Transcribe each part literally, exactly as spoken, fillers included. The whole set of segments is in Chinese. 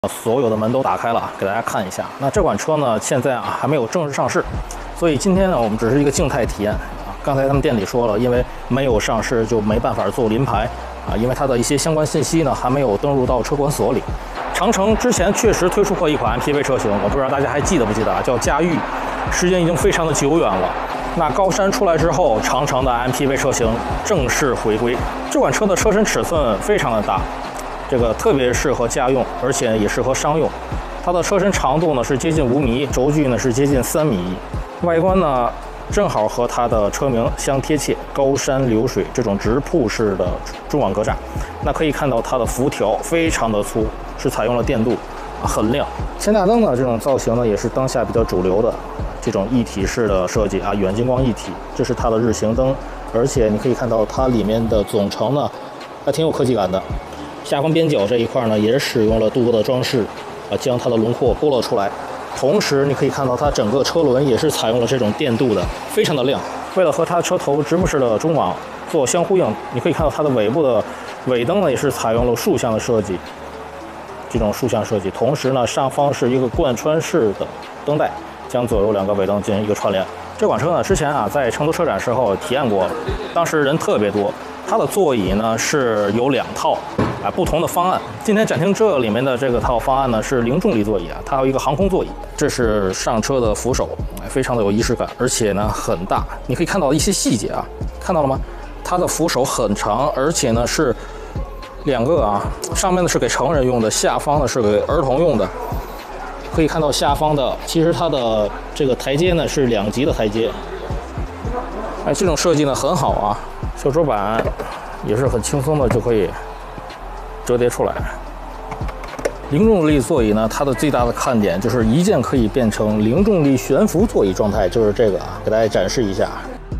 所有的门都打开了，给大家看一下。那这款车呢，现在啊还没有正式上市，所以今天呢，我们只是一个静态体验啊。刚才他们店里说了，因为没有上市，就没办法做临牌啊，因为它的一些相关信息呢还没有登录到车管所里。长城之前确实推出过一款 M P V 车型，我不知道大家还记得不记得啊，叫嘉裕，时间已经非常的久远了。那高山出来之后，长城的 M P V 车型正式回归。这款车的车身尺寸非常的大。这个特别适合家用，而且也适合商用。它的车身长度呢是接近五米一，轴距呢是接近三米一。外观呢正好和它的车名相贴切，高山流水这种直瀑式的中网格栅。那可以看到它的辐条非常的粗，是采用了电镀，啊，很亮。前大灯呢这种造型呢也是当下比较主流的这种一体式的设计啊，远近光一体。这是它的日行灯，而且你可以看到它里面的总成呢还挺有科技感的。下方边角这一块呢，也使用了镀铬的装饰，啊，将它的轮廓勾勒出来。同时，你可以看到它整个车轮也是采用了这种电镀的，非常的亮。为了和它车头直瀑式的中网做相呼应，你可以看到它的尾部的尾灯呢，也是采用了竖向的设计，这种竖向设计。同时呢，上方是一个贯穿式的灯带，将左右两个尾灯进行一个串联。这款车呢，之前啊在成都车展时候体验过，当时人特别多。它的座椅呢是有两套。啊，不同的方案。今天展厅这里面的这个套方案呢是零重力座椅啊，它还有一个航空座椅。这是上车的扶手，非常的有仪式感，而且呢很大。你可以看到一些细节啊，看到了吗？它的扶手很长，而且呢是两个啊，上面呢是给成人用的，下方呢是给儿童用的。可以看到下方的，其实它的这个台阶呢是两级的台阶。哎，这种设计呢很好啊，手肘板也是很轻松的就可以折叠出来。零重力座椅呢，它的最大的看点就是一键可以变成零重力悬浮座椅状态，就是这个啊，给大家展示一下。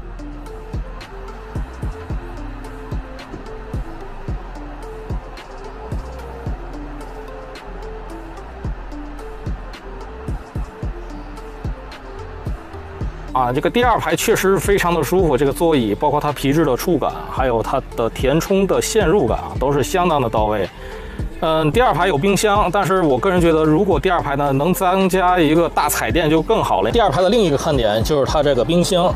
啊，这个第二排确实非常的舒服，这个座椅包括它皮质的触感，还有它的填充的陷入感啊，都是相当的到位。嗯，第二排有冰箱，但是我个人觉得，如果第二排呢能增加一个大彩电就更好了。第二排的另一个看点就是它这个冰箱，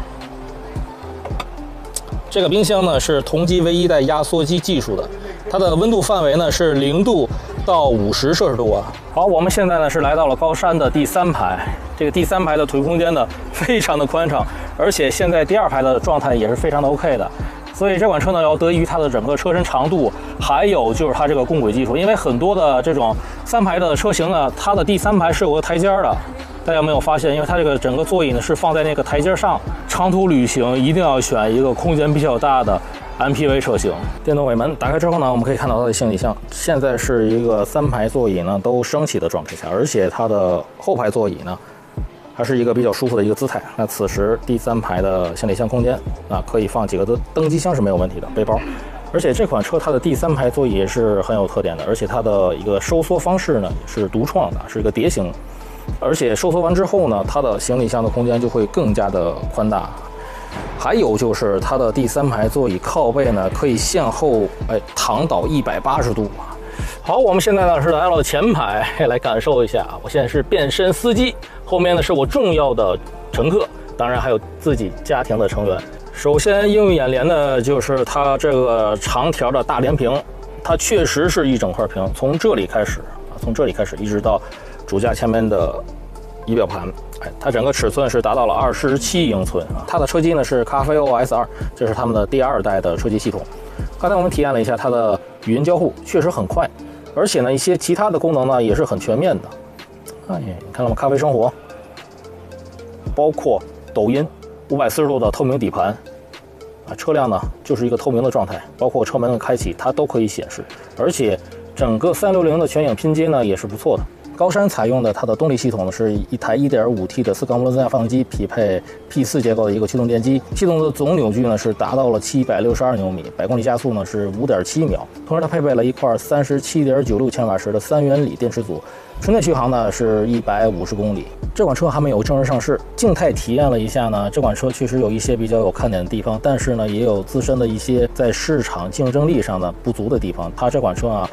这个冰箱呢是同级唯一带压缩机技术的，它的温度范围呢是零度到五十摄氏度啊。好，我们现在呢是来到了高山的第三排，这个第三排的腿空间呢非常的宽敞，而且现在第二排的状态也是非常的 OK 的。所以这款车呢，要得益于它的整个车身长度，还有就是它这个共轨技术。因为很多的这种三排的车型呢，它的第三排是有个台阶的，大家有没有发现？因为它这个整个座椅呢是放在那个台阶上。长途旅行一定要选一个空间比较大的 M P V 车型。电动尾门打开之后呢，我们可以看到它的行李箱，现在是一个三排座椅呢都升起的状态下，而且它的后排座椅呢还是一个比较舒服的一个姿态。那此时第三排的行李箱空间啊，可以放几个的登机箱是没有问题的，背包。而且这款车它的第三排座椅也是很有特点的，而且它的一个收缩方式呢也是独创的，是一个碟形。而且收缩完之后呢，它的行李箱的空间就会更加的宽大。还有就是它的第三排座椅靠背呢可以向后哎躺倒一百八十度啊。好，我们现在呢是来到了前排，来感受一下。我现在是变身司机，后面呢是我重要的乘客，当然还有自己家庭的成员。首先映入眼帘的就是它这个长条的大连屏，它确实是一整块屏，从这里开始啊，从这里开始一直到主驾前面的仪表盘，哎，它整个尺寸是达到了二十七英寸啊。它的车机呢是咖啡 O S 二，这是他们的第二代的车机系统。刚才我们体验了一下它的语音交互，确实很快，而且呢一些其他的功能呢也是很全面的。哎，你看到吗？咖啡生活，包括抖音，五百四十度的透明底盘，啊，车辆呢就是一个透明的状态，包括车门的开启它都可以显示，而且整个三六零的全影拼接呢也是不错的。高山采用的它的动力系统呢是一台 一点五 T 的四缸涡轮增压发动机，匹配 P 四 结构的一个驱动电机，系统的总扭矩呢是达到了七百六十二牛米，百公里加速呢是 五点七秒。同时它配备了一块 三十七点九六千瓦时的三元锂电池组，纯电续航呢是一百五十公里。这款车还没有正式上市，静态体验了一下呢，这款车确实有一些比较有看点的地方，但是呢也有自身的一些在市场竞争力上的不足的地方。它这款车啊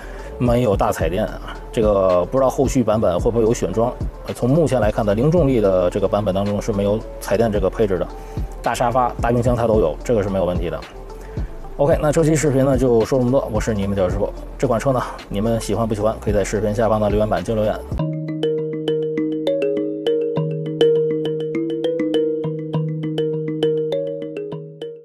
没有大彩电啊。这个不知道后续版本会不会有选装。从目前来看的零重力的这个版本当中是没有彩电这个配置的。大沙发、大冰箱它都有，这个是没有问题的。OK， 那这期视频呢就说这么多，我是你们的小师傅。这款车呢，你们喜欢不喜欢？可以在视频下方的留言板交留言。